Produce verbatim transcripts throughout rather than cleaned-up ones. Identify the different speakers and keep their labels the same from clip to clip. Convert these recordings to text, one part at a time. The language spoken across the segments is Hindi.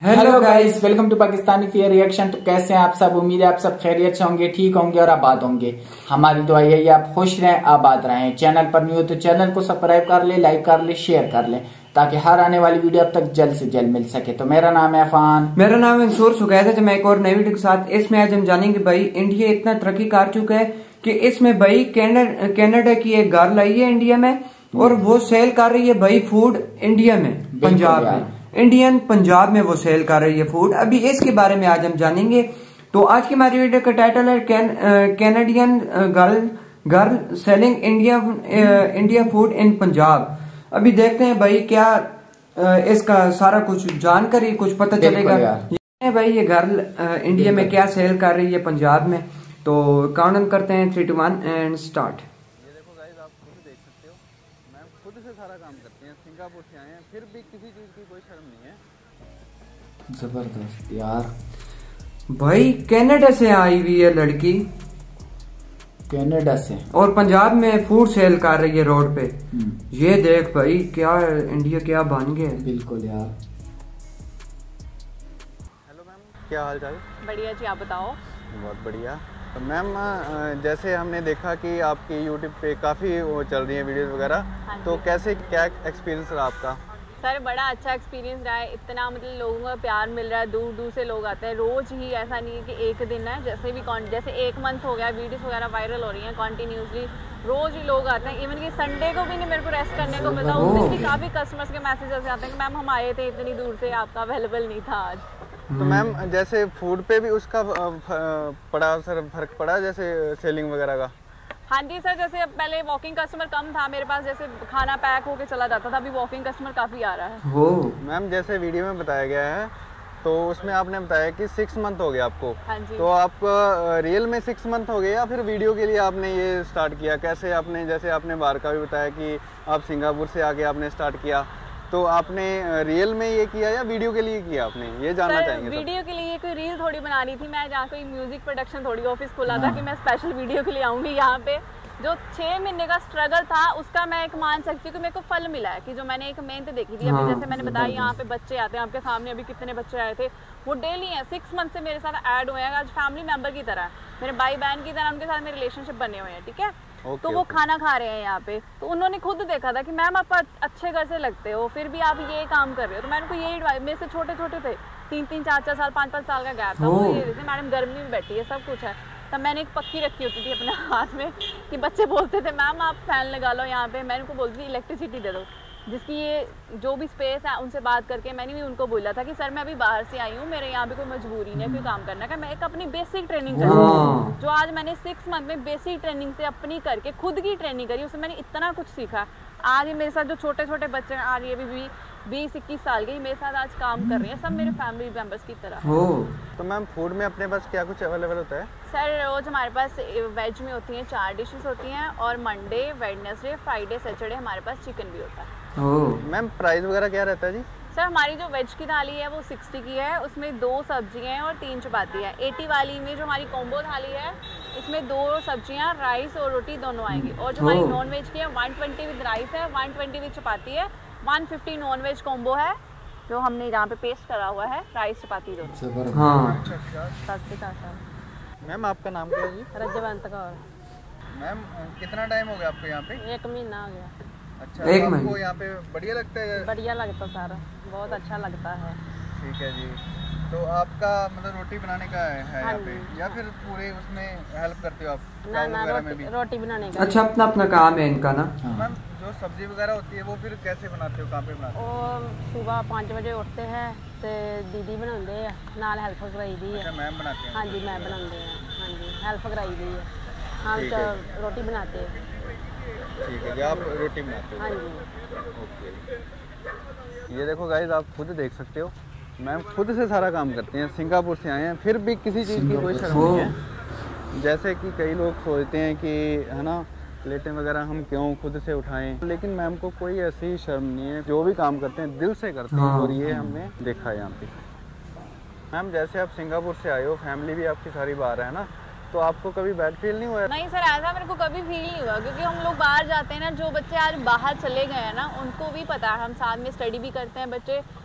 Speaker 1: Hello guys, welcome to Pakistani fair reaction. तो कैसे हैं आप सब? उम्मीद है आप सब खैरियत से होंगे, ठीक होंगे और आबाद होंगे। हमारी दुआ यही है आप खुश रहें, आबाद रहें। चैनल पर न्यू हो तो चैनल को सब्सक्राइब कर ले, लाइक कर ले, शेयर कर ले, ताकि हर आने वाली वीडियो अब तक जल्द से जल्द मिल सके। तो मेरा नाम है अफान।
Speaker 2: मेरा नाम है मंसूर। सुगैर है मैं एक और नई वीडियो के साथ। इसमें आज हम जानेंगे भाई इंडिया इतना तरक्की कर चुका है कि इसमें भाई कनाडा की एक गर्ल आई है इंडिया में और वो सेल कर रही है भाई फूड इंडिया में, पंजाब में, इंडियन पंजाब में वो सेल कर रही है फूड। अभी इसके बारे में आज हम जानेंगे। तो आज की हमारी वीडियो का टाइटल है Canadian girl girl selling India India food in Punjab. अभी देखते हैं भाई क्या आ, इसका सारा कुछ जानकारी कुछ पता चलेगा। ये भाई ये गर्ल इंडिया में क्या सेल कर रही है पंजाब में। तो काउंट करते हैं three two one and start.
Speaker 3: ये देखो गाइस, आप खुद देख सकते हो, मैम खुद से सारा काम करते हैं। सिंगापुर से आए हैं, फिर भी किसी चीज की कोई शर्म नहीं है।
Speaker 1: जबरदस्त यार।
Speaker 2: भाई कनाडा से आई हुई है लड़की,
Speaker 1: कनाडा से, और
Speaker 2: पंजाब में फूड सेल कर रही है रोड पे। ये देख भाई क्या इंडिया क्या बन गया।
Speaker 1: बिल्कुल यार।
Speaker 3: हेलो मैम, क्या हाल चाल?
Speaker 4: बढ़िया जी, आप बताओ।
Speaker 3: बहुत बढ़िया। तो मैम जैसे हमने देखा कि आपकी यूट्यूब पे काफ़ी वो चल रही है वीडियोस वगैरह, तो कैसे क्या एक्सपीरियंस रहा आपका?
Speaker 4: सर बड़ा अच्छा एक्सपीरियंस रहा है। इतना मतलब लोगों का प्यार मिल रहा है, दूर दूर से लोग आते हैं रोज ही। ऐसा नहीं है कि एक दिन है, जैसे भी जैसे एक मंथ हो गया वीडियोस वगैरह वायरल हो रही हैं कॉन्टीन्यूसली, रोज ही लोग आते हैं। इवन कि संडे को भी नहीं मेरे को रेस्ट करने को मिलता। उस दिन भी काफ़ी कस्टमर्स के मैसेजेस आते हैं कि मैम हम आए थे इतनी दूर से, आपका अवेलेबल नहीं था आज।
Speaker 3: तो मैम जैसे फूड पे भी उसका पड़ा सर फर्क पड़ा जैसे सेलिंग वगैरह का?
Speaker 4: हाँ जी सर, जैसे पहले वॉकिंग कस्टमर कम था मेरे पास, जैसे खाना पैक होके चला जाता था, अभी वॉकिंग कस्टमर काफ़ी आ रहा है।
Speaker 3: वो मैम जैसे वीडियो में बताया गया है तो उसमें आपने बताया कि सिक्स मंथ हो गया आपको।
Speaker 4: हाँ जी।
Speaker 3: तो आपका रियल में सिक्स मंथ हो गए या फिर वीडियो के लिए आपने ये स्टार्ट किया? कैसे आपने, जैसे आपने बाहर का भी बताया कि आप सिंगापुर से आके आपने स्टार्ट किया, तो आपने रियल में ये किया या वीडियो के लिए किया आपने, ये जानना चाहेंगे?
Speaker 4: वीडियो के लिए कोई रील थोड़ी बनानी थी मैं, जहाँ कोई म्यूजिक प्रोडक्शन थोड़ी ऑफिस खोला था कि मैं स्पेशल वीडियो के लिए आऊँगी यहाँ पे। जो छः महीने का स्ट्रगल था उसका मैं एक मान सकती हूँ कि मेरे को फल मिला है, कि जो मैंने एक मेहनत देखी थी। अभी जैसे मैंने बताया यहाँ पे बच्चे आते हैं आपके सामने, अभी कितने बच्चे आए थे, वो डेली हैं, सिक्स मंथ से मेरे साथ ऐड हुए हैं, आज फैमिली मेंबर की तरह, मेरे भाई बहन की तरह उनके साथ मेरे रिलेशनशिप बने हुए हैं। ठीक है, okay, तो वो okay. खाना खा रहे हैं यहाँ पे, तो उन्होंने खुद देखा था कि मैम आप अच्छे घर से लगते हो, फिर भी आप ये काम कर रहे हो। तो मैंने उनको यही एडवाइस, मेरे से छोटे छोटे थे, तीन तीन चार चार साल पाँच पाँच साल का गैप था, वो ये मैडम गर्मी में बैठी है, सब कुछ है। तब मैंने एक पक्की रखी होती थी अपने हाथ में कि बच्चे बोलते थे मैम आप फैन लगा लो यहाँ पे, मैंने उनको बोलती थी इलेक्ट्रिसिटी दे दो, जिसकी ये जो भी स्पेस है उनसे बात करके मैंने भी उनको बोला था कि सर मैं अभी बाहर से आई हूँ, मेरे यहाँ पे कोई मजबूरी नहीं है कोई काम करना का, मैं एक अपनी बेसिक ट्रेनिंग कर रही हूँ। जो आज मैंने सिक्स मंथ में बेसिक ट्रेनिंग से अपनी करके खुद की ट्रेनिंग करी, उसमें मैंने इतना कुछ सीखा। आज मेरे साथ जो छोटे छोटे बच्चे हैं, आज ये भी बीस इक्कीस साल के मेरे साथ आज काम कर रही हैं, सब मेरे फैमिली मेंबर्स की तरह।
Speaker 3: तो मैम फूड में अपने पास क्या कुछ अवेलेबल होता है?
Speaker 4: सर रोज हमारे पास वेज में होती हैं चार डिशेस होती हैं, और मंडे वेडनेसडे फ्राइडे सैटरडे हमारे पास चिकन भी होता है।
Speaker 3: मैम प्राइस वगैरह क्या रहता है जी?
Speaker 4: सर हमारी जो वेज की थाली है वो सिक्सटी की है, उसमें दो सब्जियां और तीन चपाती है। एटी वाली में जो हमारी कॉम्बो थाली है इसमें दो सब्जियां, राइस और रोटी दोनों आएंगी। और जो हमारी नॉन वेज की है वन ट्वेंटी विद राइस है, वन ट्वेंटी विद चपाती है, one fifty non veg combo है जो हमने यहाँ पे पेस्ट करा हुआ है, राइस चपाती दो।
Speaker 3: हाँ।
Speaker 4: सर
Speaker 3: मैम आपका नाम क्या है जी?
Speaker 4: रजवंत कौर।
Speaker 3: मैम कितना टाइम हो गया आपको यहाँ पे?
Speaker 4: एक महीना हो गया।
Speaker 3: अच्छा, एक तो आपको यहाँ पे बढ़िया लगता है?
Speaker 4: बढ़िया लगता सर, बहुत अच्छा लगता है।
Speaker 3: ठीक है जी। तो आपका मतलब रोटी बनाने का है, है यहाँ पे, या फिर पूरे उसमें हेल्प करते हो आप?
Speaker 4: ना ना रोटी, में भी रोटी बनाने का।
Speaker 2: अच्छा, अपना अपना काम है इनका ना।
Speaker 3: मैम जो सब्जी वगैरह होती है वो फिर कैसे बनाते हो, कहाँ पे बनाते हो?
Speaker 4: और सुबह पाँच बजे उठते हैं तो दीदी बनाते हैं, नाल हेल्प कराई दी है।
Speaker 3: अच्छा, मैम बनाते हैं?
Speaker 4: हाँ जी मैं बनाते हैं, हाँ जी हेल्प कराई दी है। हम तो रोटी बनाते हैं।
Speaker 3: ठीक है, आप रोटी बनाते हो?
Speaker 4: हाँ जी।
Speaker 3: ओके। ये देखो गाइस, आप खुद देख सकते हो, मैम खुद से सारा काम करते हैं, सिंगापुर से आए हैं, फिर भी किसी चीज़ की कोई शर्म नहीं है। जैसे कि कई लोग सोचते हैं कि है ना प्लेटें वगैरह हम क्यों खुद से उठाएं, लेकिन मैम को कोई ऐसी शर्म नहीं है, जो भी काम करते हैं दिल से करते हैं। और ये हमने देखा है यहाँ पे। मैम जैसे आप सिंगापुर से आए हो, फैमिली भी आपकी सारी बाहर है ना, तो आपको कभी बैड फील नहीं हुआ?
Speaker 4: नहीं सर, ऐसा मेरे को कभी फील नहीं हुआ, क्योंकि हम लोग बाहर जाते हैं ना, जो बच्चे आज बाहर चले गए हैं ना उनको भी पता है, हम साथ में स्टडी भी करते हैं, बच्चे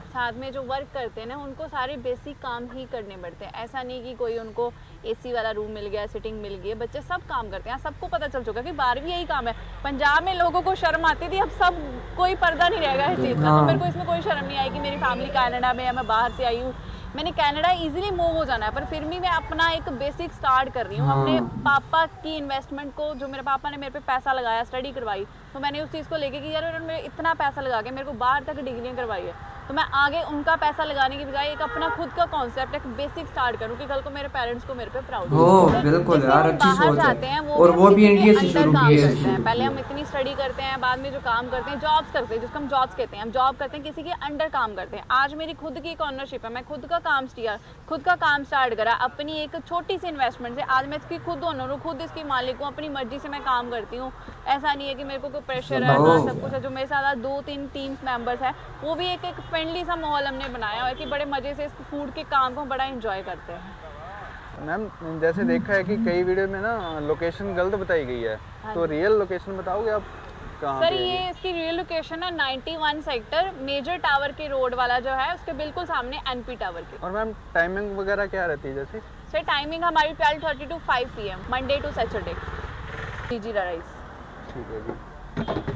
Speaker 4: साथ में जो वर्क करते हैं ना उनको सारे बेसिक काम ही करने पड़ते हैं। ऐसा नहीं कि कोई उनको एसी वाला रूम मिल गया, सिटिंग मिल गई है, बच्चे सब काम करते हैं। सबको पता चल चुका कि बाहर भी यही काम है। पंजाब में लोगों को शर्म आती थी, अब सब कोई पर्दा नहीं रहेगा इस चीज़ का। तो मेरे को इसमें कोई शर्म नहीं आई कि मेरी फैमिली कनाडा में है, मैं बाहर से आई हूँ। मैंने कनाडा इजीली मूव हो जाना है, पर फिर भी मैं अपना एक बेसिक स्टार्ट कर रही हूँ। हाँ। अपने पापा की इन्वेस्टमेंट को, जो मेरे पापा ने मेरे पे पैसा लगाया, स्टडी करवाई, तो मैंने उस चीज़ को लेके कि यार उन्होंने इतना पैसा लगा के मेरे को बाहर तक डिग्रियाँ करवाई है, तो मैं आगे उनका पैसा लगाने की बजाय एक अपना खुद का कॉन्सेप्ट, एक बेसिक स्टार्ट करूँ कि कल को मेरे पेरेंट्स को मेरे पे प्राउड हो।
Speaker 2: बिल्कुल यार, अच्छी सोच
Speaker 4: जाते हैं वो,
Speaker 2: और वो भी इंडिया से शुरू किए
Speaker 4: हैं। पहले हम इतनी स्टडी करते हैं, बाद में जो काम करते हैं, जॉब्स करते हैं, जिसको हम जॉब्स कहते हैं, हम जॉब करते हैं, किसी के अंडर काम करते हैं। आज मेरी खुद की एक ऑनरशिप है, मैं खुद का काम स्टार्ट खुद का काम स्टार्ट करा अपनी एक छोटी सी इन्वेस्टमेंट से। आज मैं इसकी खुद ओनर हूँ, खुद इसकी मालिक हूँ, अपनी मर्जी से मैं काम करती हूँ। ऐसा नहीं है कि मेरे को कोई प्रेशर है, ना सब कुछ है। जो मेरे साथ दो तीन टीम मेंबर्स है, वो भी एक एक फ्रेंडली सा माहौल हमने बनाया है कि बड़े मजे से इस फूड के काम को बड़ा एंजॉय करते हैं।
Speaker 3: मैम जैसे देखा है कि कई वीडियो में ना लोकेशन गलत बताई गई है, तो रियल लोकेशन बताओगे आप कहाँ?
Speaker 4: सर ये इसकी रियल लोकेशन है इक्यानवे सेक्टर, मेजर टावर के रोड वाला जो है उसके बिल्कुल सामने एनपी टावर के।
Speaker 3: और मैम टाइमिंग वगैरह क्या रहती है? जैसे
Speaker 4: सर टाइमिंग हमारी twelve thirty to five P M Monday to Saturday. जी जी राइस
Speaker 3: ठीक है जी।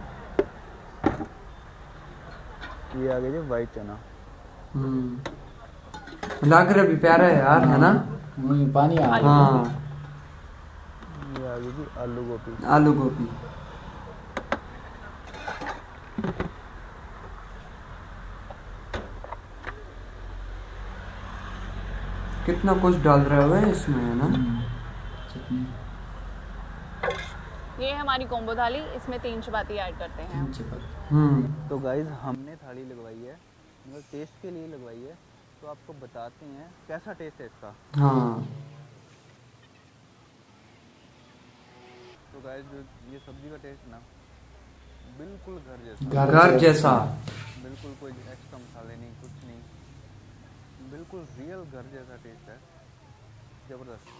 Speaker 3: ये आ गया जी वाइट चना।
Speaker 2: हम्म लग रहा भी प्यारा है यार, है ना?
Speaker 1: पानी आ
Speaker 2: रहा। हाँ
Speaker 3: ये आ गई जी आलू गोभी।
Speaker 2: आलू गोभी कितना कुछ डाल रहा है इसमें, है ना?
Speaker 4: ये हमारी कोम्बो थाली, इसमें तीन चपाती ऐड करते हैं।
Speaker 2: हम्म
Speaker 3: तो गाइज हमने थाली लगवाई है, मतलब टेस्ट के लिए लगवाई है, तो आपको बताते हैं कैसा टेस्ट है इसका।
Speaker 2: हाँ
Speaker 3: तो गाइज जो ये सब्जी का टेस्ट ना बिल्कुल घर जैसा,
Speaker 2: घर जैसा,
Speaker 3: बिल्कुल कोई एक्स्ट्रा मसाले नहीं, कुछ नहीं, बिल्कुल रियल घर जैसा टेस्ट है, जबरदस्त।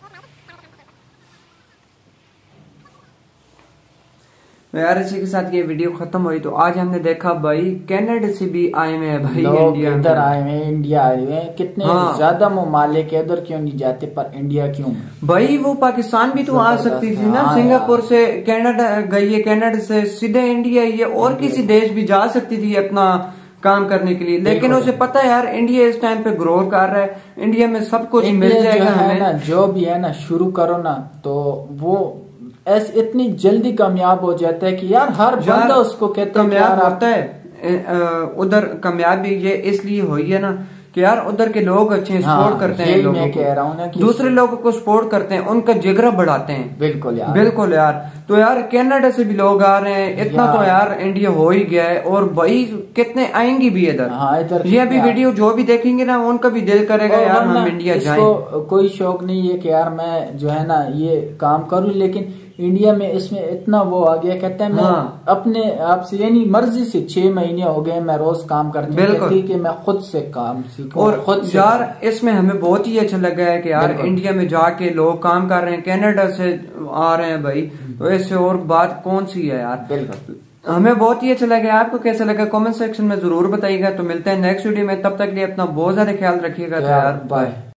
Speaker 2: यार इसी के साथ ये वीडियो खत्म हुई। तो आज हमने देखा भाई कनाडा से भी आए हुए हैं भाई,
Speaker 1: लोग
Speaker 2: इंडिया
Speaker 1: इधर आए हुए हैं, इंडिया आए हुए हैं। कितने हाँ। ज्यादा ममालिक है, उधर क्यों नहीं जाते, पर इंडिया क्यों?
Speaker 2: भाई वो पाकिस्तान भी तो आ सकती थी ना, सिंगापुर से कनाडा गई है, कनाडा से सीधे इंडिया, ये और किसी देश भी जा सकती थी अपना काम करने के लिए, लेकिन उसे पता है यार इंडिया इस टाइम पे ग्रो कर रहा है, इंडिया में सब कुछ मिल जाएगा हमें ना।
Speaker 1: जो भी है ना शुरू करो ना, तो वो ऐसे इतनी जल्दी कामयाब हो जाता है कि यार हर बंदा उसको कहता है
Speaker 2: कामयाब होता है। उधर कामयाबी ये इसलिए हुई है ना कि यार उधर के लोग अच्छे
Speaker 1: हाँ,
Speaker 2: सपोर्ट करते हैं लोगों
Speaker 1: मैं कह रहा हूँ ना कि
Speaker 2: दूसरे लोगों को सपोर्ट करते हैं, उनका जिगरा बढ़ाते हैं।
Speaker 1: बिल्कुल यार,
Speaker 2: बिल्कुल यार। तो यार कनाडा से भी लोग आ रहे हैं, इतना यार, तो यार इंडिया हो ही गया है, और भाई कितने आएंगी भी इधर।
Speaker 1: हाँ, इधर
Speaker 2: ये अभी वीडियो जो भी देखेंगे ना उनका भी दिल करेगा यार हम इंडिया जाएं।
Speaker 1: कोई शौक नहीं है कि यार मैं जो है ना ये काम करूं, लेकिन इंडिया में इसमें इतना वो आ गया, कहते हैं मैं हाँ। अपने आप से यानी मर्जी से छह महीने हो गए मैं रोज काम करती हूँ कि मैं खुद से काम सीखूं
Speaker 2: और खुद से यार इसमें हमें बहुत ही अच्छा लगा है कि यार इंडिया में जाके लोग काम कर रहे हैं, कनाडा से आ रहे हैं भाई, तो इससे और बात कौन सी है यार।
Speaker 1: बिल्कुल
Speaker 2: हमें बहुत ही अच्छा लगा। आपको कैसा लगा कमेंट सेक्शन में जरूर बताइएगा। तो मिलते हैं नेक्स्ट वीडियो में, तब तक लिए अपना बहुत ज्यादा ख्याल रखिएगा। तो यार बाय।